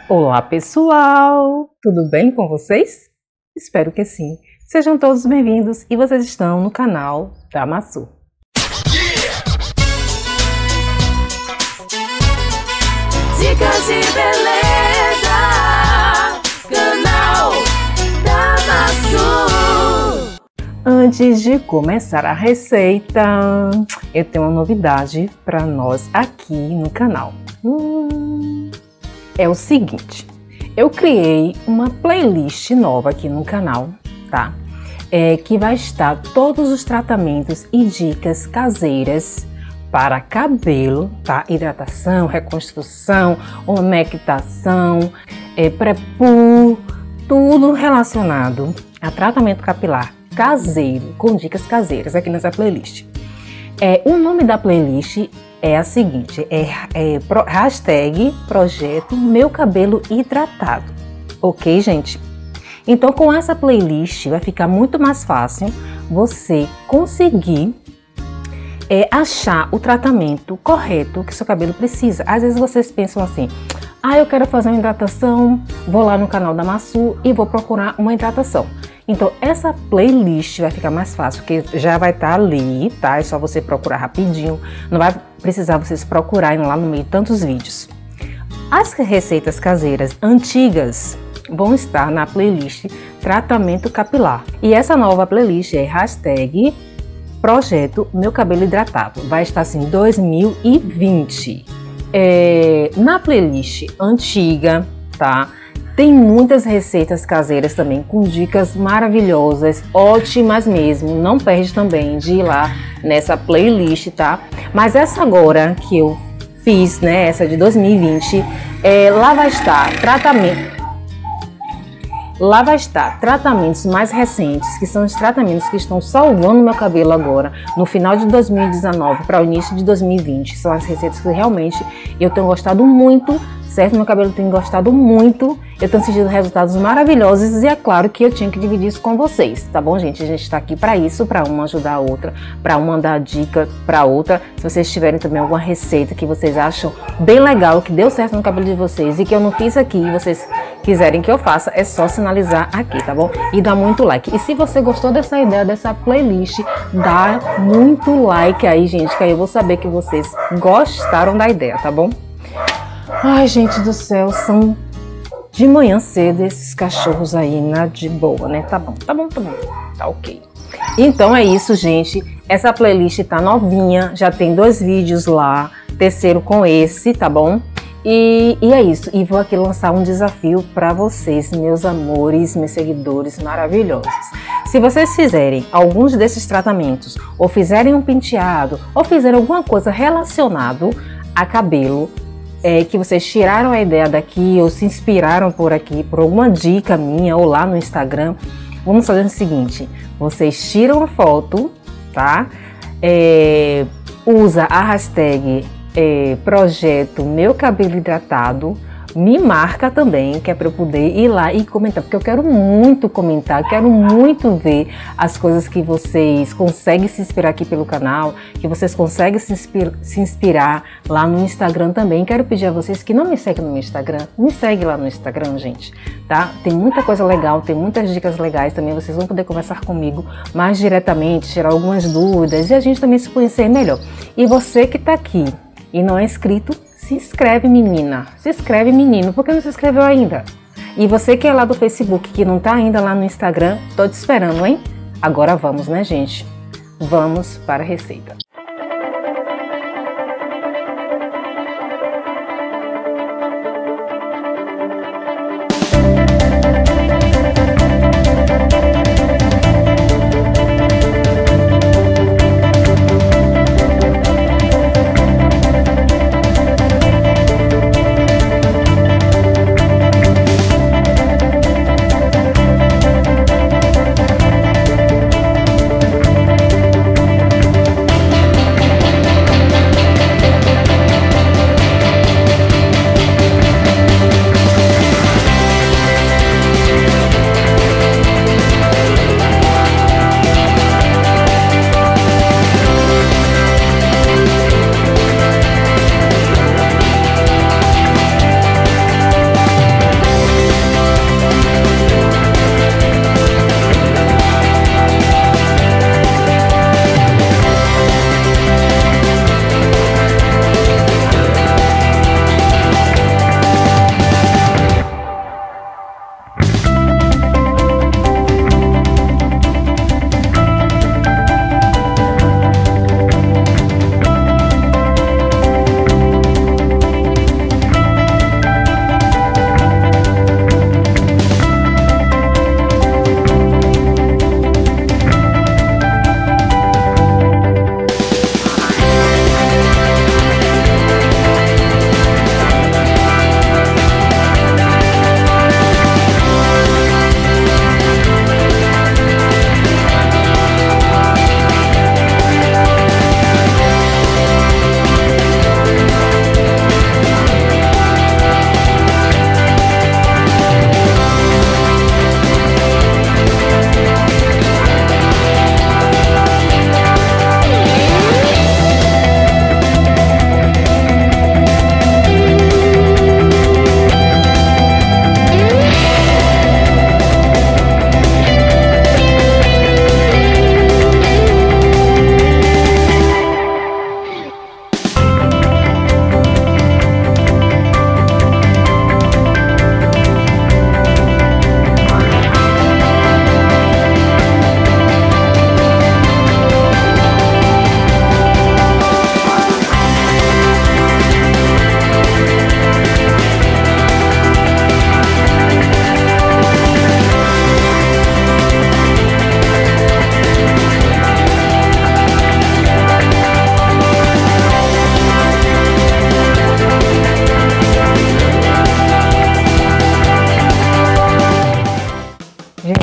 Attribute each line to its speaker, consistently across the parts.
Speaker 1: Olá pessoal, tudo bem com vocês? Espero que sim. Sejam todos bem-vindos e vocês estão no canal da Massu.
Speaker 2: Dicas de beleza, canal da Massu.
Speaker 1: Antes de começar a receita, eu tenho uma novidade para nós aqui no canal. É o seguinte, eu criei uma playlist nova aqui no canal, tá? Que vai estar todos os tratamentos e dicas caseiras para cabelo, tá? Hidratação, reconstrução, umectação, pré-poo, tudo relacionado a tratamento capilar caseiro, com dicas caseiras aqui nessa playlist. O nome da playlist é a seguinte, hashtag projeto meu cabelo hidratado, ok, gente? Então, com essa playlist vai ficar muito mais fácil você conseguir achar o tratamento correto que seu cabelo precisa. Às vezes vocês pensam assim, eu quero fazer uma hidratação, vou lá no canal da Massu e vou procurar uma hidratação. Então, essa playlist vai ficar mais fácil, porque já vai estar ali, tá? É só você procurar rapidinho, não vai precisar vocês procurarem lá no meio de tantos vídeos. As receitas caseiras antigas vão estar na playlist Tratamento Capilar. E essa nova playlist é hashtag Projeto Meu Cabelo Hidratado. Vai estar assim, 2020. Na playlist antiga, tá? Tem muitas receitas caseiras também, com dicas maravilhosas, ótimas mesmo. Não perde também de ir lá nessa playlist, tá? Mas essa agora que eu fiz, né, essa de 2020, lá vai estar tratamentos mais recentes, que são os tratamentos que estão salvando meu cabelo agora, no final de 2019 para o início de 2020. São as receitas que realmente eu tenho gostado muito, certo? Meu cabelo tem gostado muito, eu tenho sentido resultados maravilhosos e é claro que eu tinha que dividir isso com vocês, tá bom, gente? A gente está aqui para isso, para uma ajudar a outra, para uma dar dica para outra. Se vocês tiverem também alguma receita que vocês acham bem legal, que deu certo no cabelo de vocês e que eu não fiz aqui e vocês quiserem que eu faça, é só sinalizar aqui, tá bom? E dá muito like. E se você gostou dessa ideia, dessa playlist, dá muito like aí, gente, que aí eu vou saber que vocês gostaram da ideia, tá bom? Ai, gente do céu, são de manhã cedo esses cachorros aí na de boa, né? Tá bom, tá ok. Então é isso, gente. Essa playlist tá novinha, já tem 2 vídeos lá, terceiro com esse, tá bom? E é isso. E vou aqui lançar um desafio para vocês, meus amores, meus seguidores maravilhosos. Se vocês fizerem alguns desses tratamentos, ou fizerem um penteado, ou fizerem alguma coisa relacionado a cabelo, que vocês tiraram a ideia daqui ou se inspiraram por aqui, por alguma dica minha ou lá no Instagram, vamos fazer o seguinte, vocês tiram a foto, tá? Usa a hashtag Projeto Meu Cabelo Hidratado, me marca também, que é para eu poder ir lá e comentar, porque eu quero muito comentar, quero muito ver as coisas que vocês conseguem se inspirar aqui pelo canal, que vocês conseguem se inspirar lá no Instagram também. Quero pedir a vocês que não me seguem no meu Instagram, me segue lá no Instagram, gente, tá? Tem muita coisa legal, tem muitas dicas legais também, vocês vão poder conversar comigo mais diretamente, tirar algumas dúvidas e a gente também se conhecer melhor. E você que tá aqui e não é inscrito, se inscreve, menina. Se inscreve, menino. Por que não se inscreveu ainda? E você que é lá do Facebook, que não tá ainda lá no Instagram, tô te esperando, hein? Agora vamos, né, gente? Vamos para a receita.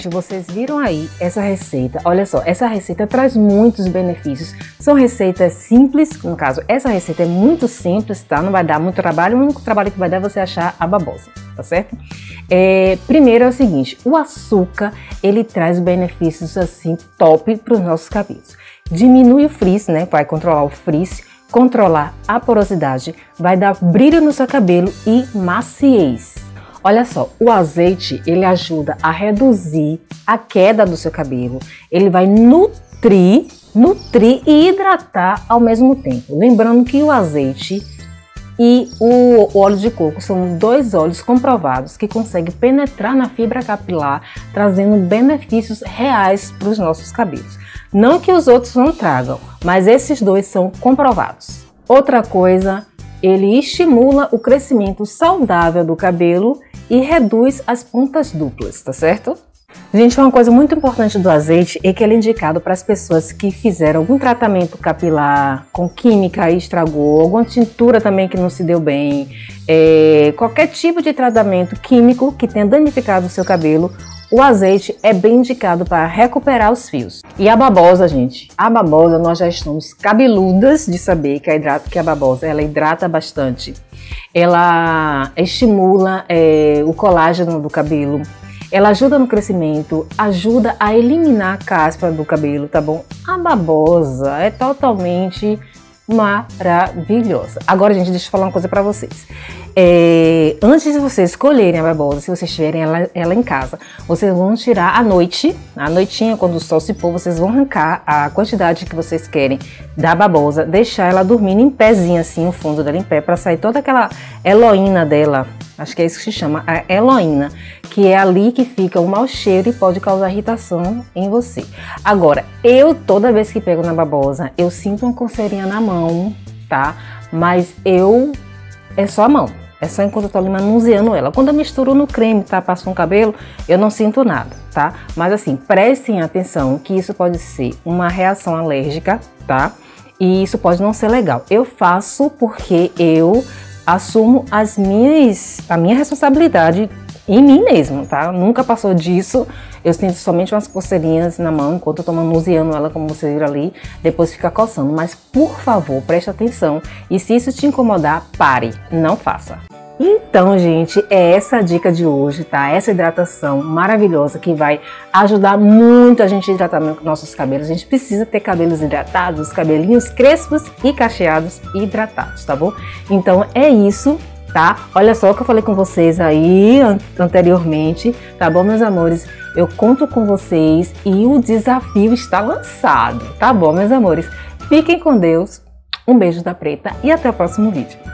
Speaker 1: gente, vocês viram aí essa receita. Olha só, essa receita traz muitos benefícios. São receitas simples, no caso, essa receita é muito simples, tá? Não vai dar muito trabalho, o único trabalho que vai dar é você achar a babosa, tá certo? Primeiro é o seguinte, o açúcar, ele traz benefícios assim top para os nossos cabelos. Diminui o frizz, né? Vai controlar o frizz, controlar a porosidade, vai dar brilho no seu cabelo e maciez. Olha só, o azeite, ele ajuda a reduzir a queda do seu cabelo. Ele vai nutrir e hidratar ao mesmo tempo. Lembrando que o azeite e o óleo de coco são dois óleos comprovados que conseguem penetrar na fibra capilar, trazendo benefícios reais para os nossos cabelos. Não que os outros não tragam, mas esses dois são comprovados. Outra coisa, ele estimula o crescimento saudável do cabelo e reduz as pontas duplas, tá certo? Gente, uma coisa muito importante do azeite é que ele é indicado para as pessoas que fizeram algum tratamento capilar com química e estragou, alguma tintura também que não se deu bem, qualquer tipo de tratamento químico que tenha danificado o seu cabelo, o azeite é bem indicado para recuperar os fios. E a babosa, gente, a babosa nós já estamos cabeludas de saber que a babosa ela hidrata bastante, ela estimula o colágeno do cabelo, ela ajuda no crescimento, ajuda a eliminar a caspa do cabelo, tá bom? A babosa é totalmente maravilhosa. Agora, gente, deixa eu falar uma coisa pra vocês. Antes de vocês escolherem a babosa, se vocês tiverem ela em casa, vocês vão tirar à noitinha, quando o sol se pôr, vocês vão arrancar a quantidade que vocês querem da babosa, deixar ela dormindo em pezinho assim, o fundo dela em pé, pra sair toda aquela heloína dela. Acho que é isso que se chama, a heloína, que é ali que fica o mau cheiro e pode causar irritação em você. Agora, toda vez que pego na babosa, eu sinto uma coceirinha na mão, tá? Mas é só a mão, é só enquanto eu tô ali manuseando ela. Quando eu misturo no creme, tá? Passo no cabelo, eu não sinto nada, tá? Mas assim, prestem atenção que isso pode ser uma reação alérgica, tá? E isso pode não ser legal. Eu faço porque eu assumo a minha responsabilidade em mim mesmo, tá? Nunca passou disso. Eu sinto somente umas coceirinhas na mão enquanto eu tô manuseando ela, como você viu ali, depois fica coçando. Mas, por favor, preste atenção e se isso te incomodar, pare, não faça. Então, gente, é essa a dica de hoje, tá? Essa hidratação maravilhosa que vai ajudar muito a gente a hidratar nossos cabelos. A gente precisa ter cabelos hidratados, cabelinhos crespos e cacheados e hidratados, tá bom? Então, é isso, tá? Olha só o que eu falei com vocês aí anteriormente, tá bom, meus amores? Eu conto com vocês e o desafio está lançado, tá bom, meus amores? Fiquem com Deus, um beijo da Preta e até o próximo vídeo.